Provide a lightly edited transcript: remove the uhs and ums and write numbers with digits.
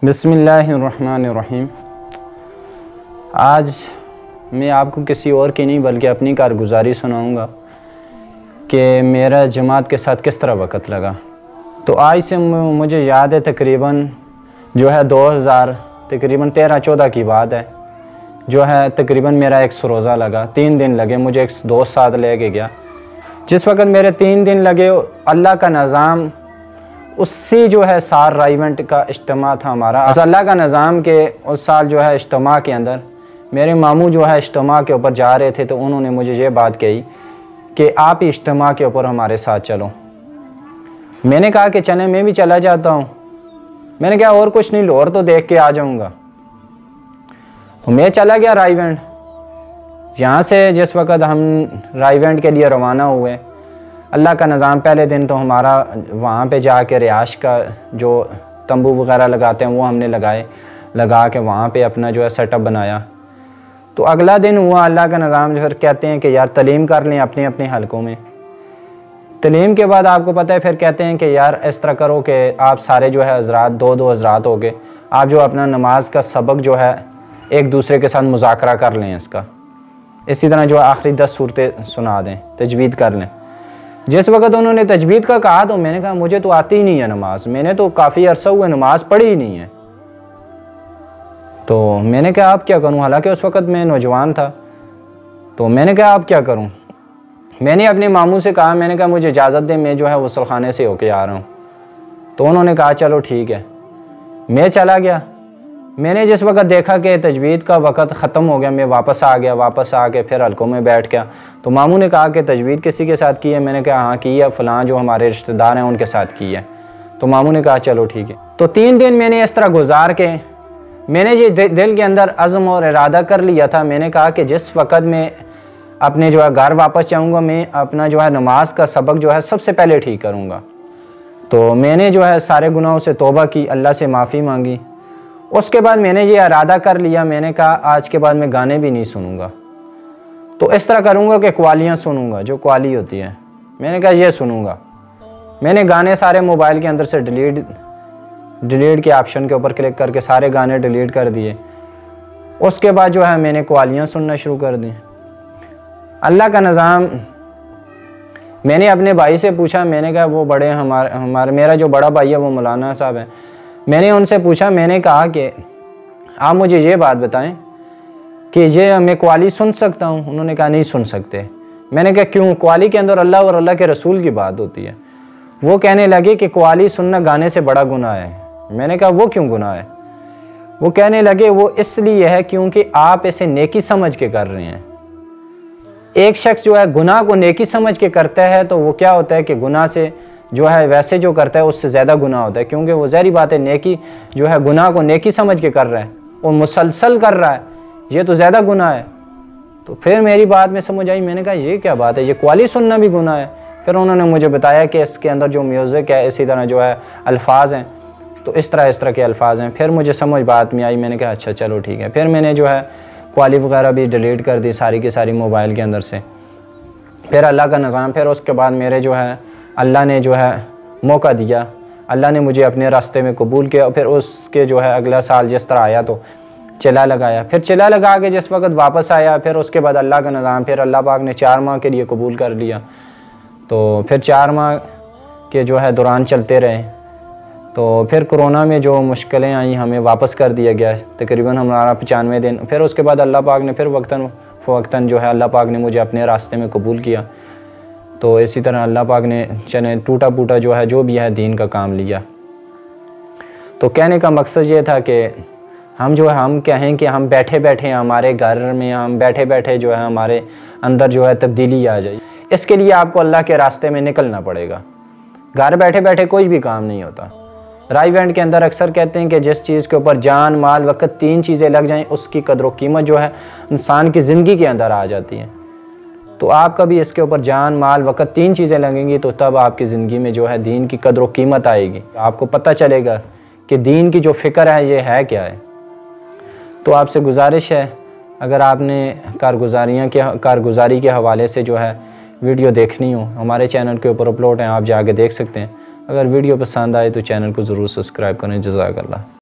बिस्मिल्लाहिर्रहमानिर्रहीम। आज मैं आपको किसी और की नहीं बल्कि अपनी कारगुजारी सुनाऊंगा कि मेरा जमात के साथ किस तरह वक़्त लगा। तो आज से मुझे याद है तकरीबन 2000 तकरीबन 13-14 की बात है, तकरीबन मेरा एक रोज़ा लगा। 3 दिन लगे, मुझे एक दोस्त साथ ले के गया। जिस वक़्त मेरे 3 दिन लगे, अल्लाह का निज़ाम उससे सार राइवेंट का इज्तिमा था हमारा। अल्लाह का निज़ाम के उस साल इज्तिमा के अंदर मेरे मामू इज्तिमा के ऊपर जा रहे थे, तो उन्होंने मुझे ये बात कही कि आप इज्तिमा के ऊपर हमारे साथ चलो। मैंने कहा कि चले, मैं भी चला जाता हूँ। मैंने कहा और कुछ नहीं, लाहौर तो देख के आ जाऊँगा। तो मैं चला गया राइवेंट। यहाँ से जिस वक़्त हम राइवेंट के लिए रवाना हुए, अल्लाह का निज़ाम, पहले दिन तो हमारा वहाँ पे जाके रिहाइश का जो तंबू वगैरह लगाते हैं वो हमने लगा के वहाँ पे अपना सेटअप बनाया। तो अगला दिन हुआ, अल्लाह का निज़ाम फिर कहते हैं कि यार तलीम कर लें अपने अपने हलकों में। तलीम के बाद आपको पता है फिर कहते हैं कि यार इस तरह करो कि आप सारे हज़रात, दो हज़रात हो गए, आप अपना नमाज का सबक एक दूसरे के साथ मुज़ाकरा कर लें इसका। इसी तरह आखिरी 10 सूरतें सुना दें, तजवीद कर लें। जिस वक़्त उन्होंने तजवीद का कहा तो मैंने कहा मुझे तो आती ही नहीं है नमाज, मैंने तो काफ़ी अरसा हुआ नमाज पढ़ी ही नहीं है। तो मैंने कहा आप क्या करूं, हालांकि उस वक़्त मैं नौजवान था। तो मैंने कहा आप क्या करूं। मैंने अपने मामू से कहा, मैंने कहा मुझे इजाज़त दें, मैं गुस्ल खाने से होके आ रहा हूं। तो उन्होंने कहा चलो ठीक है। मैं चला गया। मैंने जिस वक़्त देखा कि तजवीद का वक़्त ख़त्म हो गया, मैं वापस आ गया। वापस आके फिर हल्कों में बैठ गया। तो मामू ने कहा कि तजवीद किसी के साथ की है। मैंने कहा हाँ की है, फ़लाँ जो हमारे रिश्तेदार हैं उनके साथ की है। तो मामू ने कहा चलो ठीक है। तो 3 दिन मैंने इस तरह गुजार के मैंने ये दिल के अंदर अज़्म और इरादा कर लिया था। मैंने कहा कि जिस वक़्त मैं अपने घर वापस जाऊँगा, मैं अपना नमाज का सबक सबसे पहले ठीक करूँगा। तो मैंने सारे गुनाहों से तौबा की, अल्लाह से माफ़ी मांगी। उसके बाद मैंने ये इरादा कर लिया, मैंने कहा आज के बाद मैं गाने भी नहीं सुनूंगा। तो इस तरह करूंगा कि कवालियाँ सुनूंगा, जो कवाली होती है, मैंने कहा ये सुनूंगा। मैंने गाने सारे मोबाइल के अंदर से डिलीट के ऑप्शन के ऊपर क्लिक करके सारे गाने डिलीट कर दिए। उसके बाद मैंने कवालियाँ सुनना शुरू कर दी। अल्लाह का निज़ाम, मैंने अपने भाई से पूछा, मैंने कहा वो बड़े हमारे मेरा जो बड़ा भाई है वो मौलाना साहब है। मैंने उनसे पूछा, मैंने कहा कि आप मुझे ये बात बताएं कि ये मैं कवाली सुन सकता हूँ। उन्होंने कहा नहीं सुन सकते। मैंने कहा क्यों, कवाली के अंदर अल्लाह और अल्लाह के रसूल की बात होती है। वो कहने लगे कि कवाली सुनना गाने से बड़ा गुनाह है। मैंने कहा वो क्यों गुनाह है। वो कहने लगे वो इसलिए है क्योंकि आप इसे नेकी समझ के कर रहे हैं। एक शख्स गुनाह को नेकी समझ के करता है तो वो क्या होता है कि गुनाह से वैसे जो करता है उससे ज़्यादा गुनाह होता है, क्योंकि वो ज़ाहिर बात है नेकी गुनाह को नेकी समझ के कर रहा है और मुसलसल कर रहा है, ये तो ज़्यादा गुनाह है। तो फिर मेरी बात में समझ आई। मैंने कहा ये क्या बात है, ये कवाली सुनना भी गुनाह है। फिर उन्होंने मुझे बताया कि इसके अंदर जो म्यूज़िक है, इसी तरह अल्फाज हैं, तो इस तरह के अल्फाज हैं। फिर मुझे समझ बात में आई। मैंने कहा अच्छा चलो ठीक है। फिर मैंने कवाली वगैरह भी डिलीट कर दी सारी की सारी मोबाइल के अंदर से। फिर अल्लाह का निज़ाम, फिर उसके बाद मेरे अल्लाह ने मौका दिया, अल्लाह ने मुझे अपने रास्ते में कबूल किया। फिर उसके अगला साल जिस तरह आया तो चिल्ला लगाया। फिर चिल्ला लगा के जिस वक़्त वापस आया, फिर उसके बाद अल्लाह का निज़ाम, फिर अल्लाह पाक ने 4 माह के लिए कबूल कर लिया। तो फिर 4 माह के दौरान चलते रहे। तो फिर कोरोना में जो मुश्किलें आई, हमें वापस कर दिया गया तकरीबन हमारा 95 दिन। फिर उसके बाद अल्लाह पाक ने फिर वक्तन अल्लाह पाक ने मुझे अपने रास्ते में कबूल किया। तो इसी तरह अल्लाह पाक ने चने टूटा फूटा जो भी है दीन का काम लिया। तो कहने का मकसद ये था कि हम कहें कि हम बैठे बैठे हमारे घर में, हम बैठे बैठे हमारे अंदर तब्दीली आ जाए। इसके लिए आपको अल्लाह के रास्ते में निकलना पड़ेगा। घर बैठे बैठे कोई भी काम नहीं होता। राइवेंट के अंदर अक्सर कहते हैं कि जिस चीज़ के ऊपर जान, माल, वक़्त 3 चीज़ें लग जाएं, उसकी कदर व कीमत इंसान की ज़िंदगी के अंदर आ जाती है। तो आपका भी इसके ऊपर जान, माल, वक़्त 3 चीज़ें लगेंगी, तो तब आपकी ज़िंदगी में दीन की कदर व कीमत आएगी। आपको पता चलेगा कि दीन की जो फ़िक्र है ये है क्या है। तो आपसे गुजारिश है, अगर आपने कारगुजारी के हवाले से वीडियो देखनी हो, हमारे चैनल के ऊपर अपलोड है, आप जाके देख सकते हैं। अगर वीडियो पसंद आए तो चैनल को ज़रूर सब्सक्राइब करें। जज़ाकल्लाह।